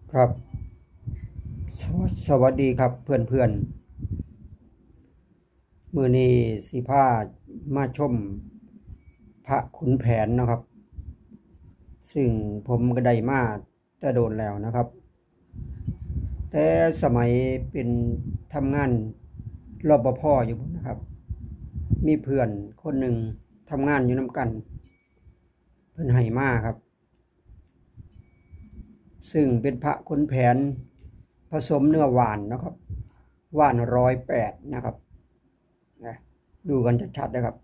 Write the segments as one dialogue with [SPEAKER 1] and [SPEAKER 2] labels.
[SPEAKER 1] ครับสวัสดีครับเพื่อนมือนี้สิพามาชมพระขุนแผนนะครับซึ่งผมก็ได้มาแต่โดนแล้วนะครับแต่สมัยเป็นทำงานรปภอยู่นะครับมีเพื่อนคนหนึ่งทำงานอยู่น้ำกันเพื่อนให้มาครับซึ่งเป็นพระขุนแผนผสมเนื้อหวานนะครับหวาน108นะครับดูกันชัดๆนะครับ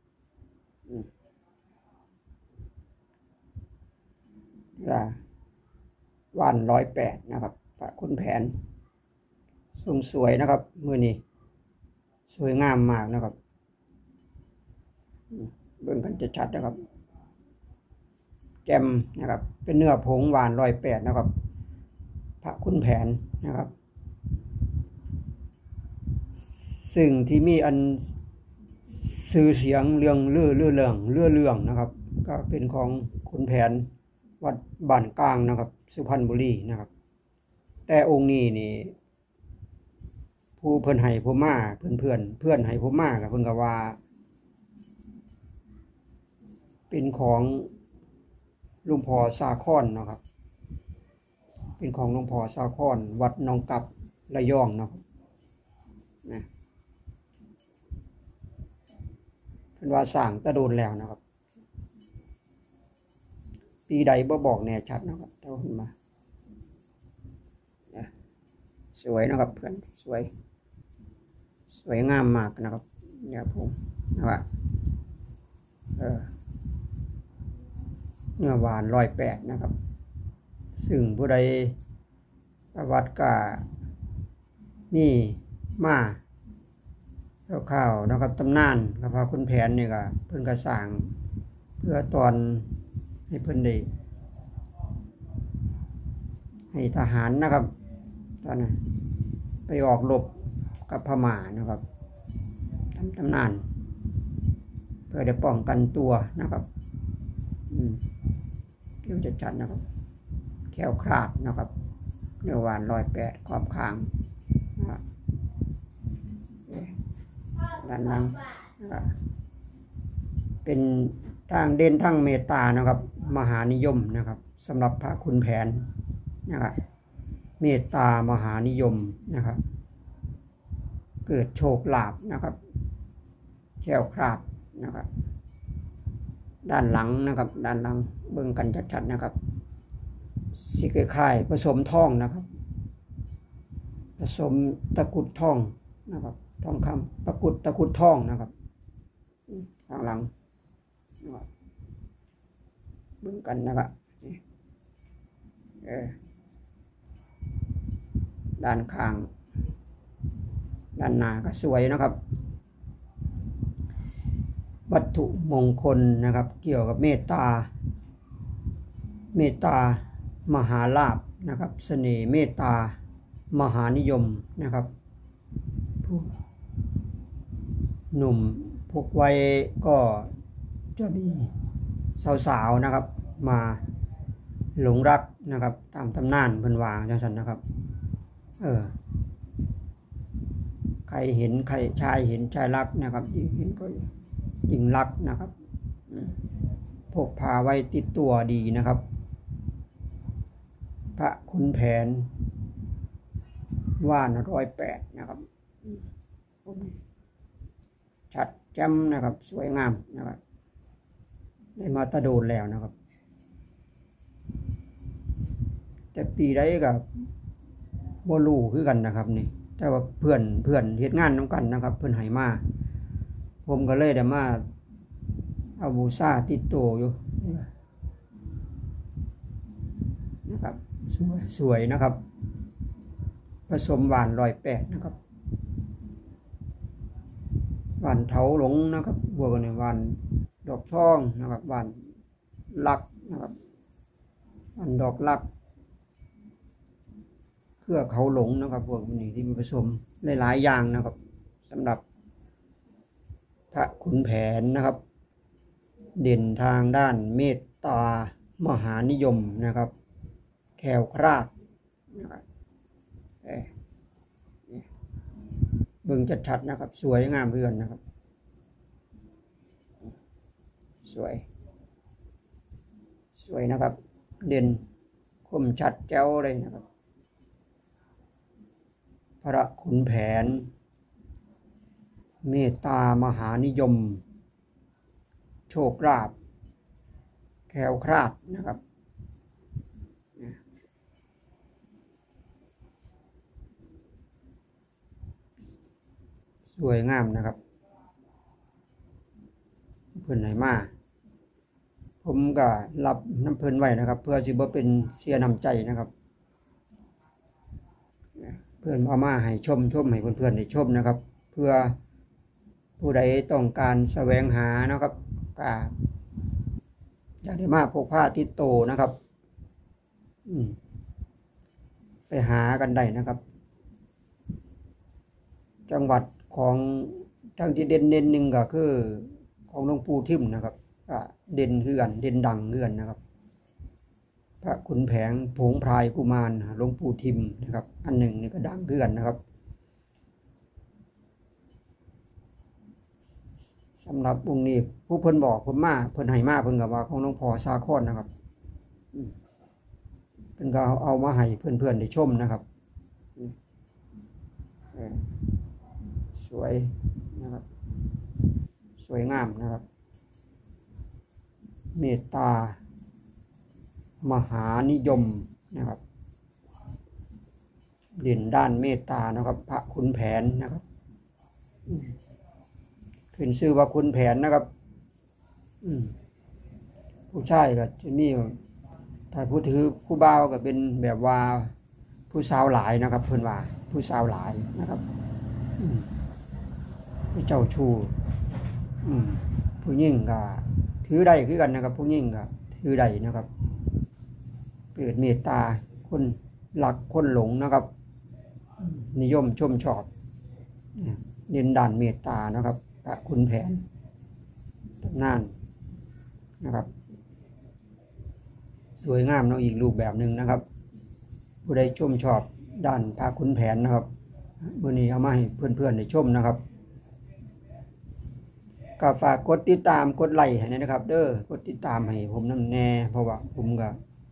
[SPEAKER 1] หวาน108นะครับพระขุนแผนทรงสวยนะครับมือนี้สวยงามมากนะครับเบิ่งกันชัดๆนะครับแจ่มนะครับเป็นเนื้อผงหวาน108นะครับพระขุนแผนนะครับซึ่งที่มีอันสื่อเสียงเรื่องเรื่องนะครับก็เป็นของขุนแผนวัดบ้านกลางนะครับสุพรรณบุรีนะครับแต่องค์นี้นี่ผู้เพิ่นให้ผมมาเพื่อนให้ผมมากับเพิ่นก็ว่าเป็นของหลวงพ่อสาครเนาะครับเป็นของหลวงพ่อสาครวัดหนองกับระยองเนาะนะเพิ่นว่าสร้างตะโดนแล้วนะครับปีใดบ่บอกแน่ชัดนะครับแต่ว่าเพิ่นมาสวยนะครับเพื่อนสวยงามมากนะครับเนี่ยผมนะครับเนื้อหวาน108นะครับซึ่งผู้ใดประวัติก็มีมาข่าวๆนะครับตำนานกับพระขุนแผนนี่ก็เพิ่นก็สร้างเพื่อตอนให้เพิ่นได้ให้ทหารนะครับตอนนั้นไปออกรบกับพม่านะครับตำนานเพื่อได้ป้องกันตัวนะครับเดี๋ยวจะจัดนะครับแคล้วคลาดนะครับเนื้อหวาน108ความคางนะครับด้านหลังนะครับเป็นทางเด่นทางเมตตานะครับมหานิยมนะครับสำหรับพระขุนแผนนะครับเมตตามหานิยมนะครับเกิดโชคลาภนะครับแคล้วคลาดนะครับด้านหลังนะครับด้านหลังเบิ่งกันชัดๆนะครับสีคล้ายๆผสมทองนะครับผสมตะกุดทองนะครับทองคำตะกุดทองนะครับข้างหลังเบิ่งกันนะครับด้านข้างด้านหน้าก็สวยนะครับวัตถุมงคลนะครับเกี่ยวกับเมตตามหาลาภนะครับเสน่ห์เมตตามหานิยมนะครับผู้หนุ่มพวกวัยก็จะมีสาวๆนะครับมาหลงรักนะครับตามตำนานเพิ่นว่าจังซั่นนะครับใครเห็นใครชายเห็นชายรักนะครับยิ่งเห็นก็ยิ่งรักนะครับพกพาไว้ติดตัวดีนะครับพระขุนแผนว่าน108นะครับชัดแจ่มนะครับสวยงามนะครับได้มาตะโดนแล้วนะครับแต่ปีใดกับบ่รู้คือกันนะครับนี่แต่ว่าเพื่อนเฮ็ดงานน้ำกันนะครับเพื่อนให้มาผมก็เลยได้มาเอาบูชาติดตัวอยู่นะครับสวยนะครับผสมหวาน108นะครับหวานเถาหลงนะครับบวกกันในหวานดอกทองนะครับหวานลักนะครับหวานดอกลักเครือเขาหลงนะครับพวกนี้ที่มีผสมหลายๆอย่างนะครับสำหรับพระขุนแผนนะครับเด่นทางด้านเมตตามหานิยมนะครับแคล้วคลาดนะครับเบิ่งชัดๆนะครับสวยงามเพื่อนนะครับสวยนะครับเด่นคมชัดแจ๋วเลยนะครับพระขุนแผนเมตตามหานิยมโชคลาภแคล้วคลาดนะครับสวยงามนะครับเพิ่นให้มาผมก็รับน้ำเพิ่นไว้นะครับเพื่อสิบ่เป็นเสียน้ำใจนะครับเพื่อนเอามาให้ชมให้เพื่อนๆได้ชมนะครับเพื่อผู้ใดต้องการแสวงหานะครับก็อยากได้มาพกพาติดโตนะครับไปหากันได้นะครับจังหวัดของทั้งที่เด่นหนึ่งก็คือของหลวงปู่ทิมนะครับก็เด่นคือกันเด่นดังเงื่อนนะครับพระขุนแผนผงพรายกุมารหลวงปู่ทิมนะครับอันหนึ่งนี่ก็ดังคือกันนะครับสำหรับองค์นี้ผู้เพิ่นบอกผมมาเพิ่นให้มาเพิ่นก็ว่าของหลวงพ่อสาครนะครับเพิ่นก็เอามาให้เพื่อนๆได้ชมนะครับสวยนะครับสวยงามนะครับเมตตามหานิยมนะครับเด่นด้านเมตตานะครับพระขุนแผนนะครับขึ้นชื่อว่าขุนแผนนะครับผู้ชายก็จะมีถ้าผู้ถือผู้บ่าวก็เป็นแบบว่าผู้สาวหลายนะครับเพิ่นว่าผู้สาวหลายนะครับผู้เจ้าชู้ผู้หญิงก็ถือได้คือกันนะครับผู้หญิงก็ถือได้นะครับเกิดเมตตาคนหลักคนหลงนะครับนิยมชมชอบเน้นด้านเมตตานะครับพระขุนแผนตำนานนะครับสวยงามเนาะอีกรูปแบบหนึ่งนะครับผู้ใดชมชอบด้านพระขุนแผนนะครับมื้อนี้เอามาให้เพื่อนๆได้ชมนะครับก็ฝากกดติดตามกดไลค์ให้นะครับเด้อกดติดตามให้ผมนำแน่เพราะว่าผมก็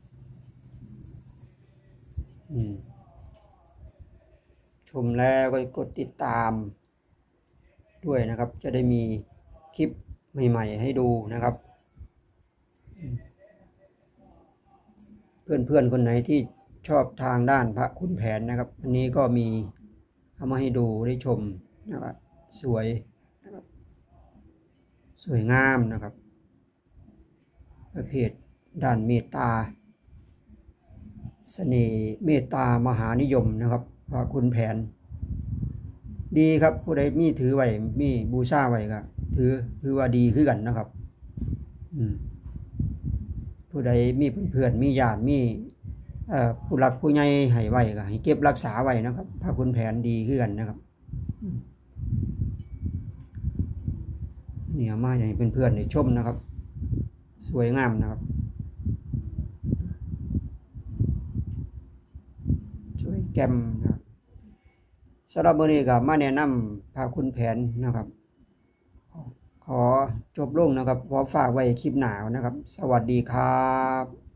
[SPEAKER 1] ชมแล้วก็กดติดตามด้วยนะครับจะได้มีคลิปใหม่ๆให้ดูนะครับเพื่อนๆคนไหนที่ชอบทางด้านพระขุนแผนนะครับอันนี้ก็มีเอามาให้ดูได้ชมนะครับสวยนะครับสวยงามนะครับประเภทด้านเมตตาเสน่ห์เมตตามหานิยมนะครับพระขุนแผนดีครับผู้ใดมีถือไว้มีบูชาไว้ก็ถือว่าดีคือกันนะครับผู้ใดมีเพื่อนมีญาติมีผู้หลักผู้ใหญ่ให้ไว้ก็ให้เก็บรักษาไว้นะครับพระขุนแผนดีคือกันนะครับเนี่ยมาให้เพื่อนๆได้ชมนะครับสวยงามนะครับสวยแจ่มนะครับสำหรับมื้อนี้ก็มาแนะนำพระขุนแผนนะครับขอจบลงนะครับขอฝากไว้คลิปหน้านะครับสวัสดีครับ